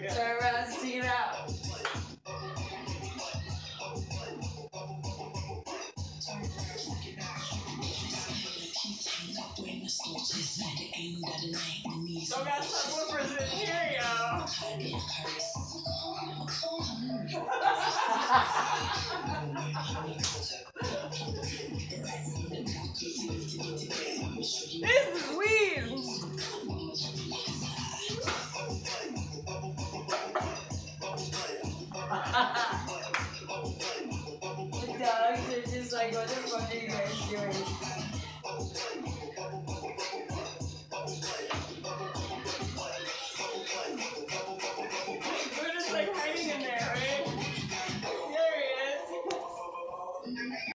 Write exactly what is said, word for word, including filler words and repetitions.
Turn around and sing it out. Don't got subwoofers in here, yo. This is weird. The dogs are just like, what the fuck are you guys doing?